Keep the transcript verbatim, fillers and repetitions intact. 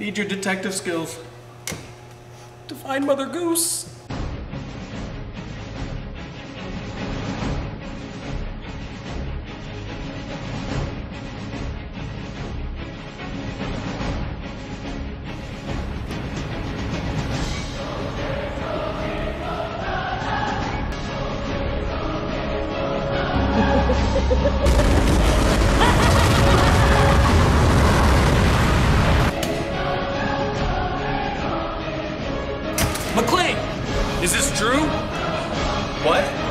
Need your detective skills to find Mother Goose. McLean, is this true? What?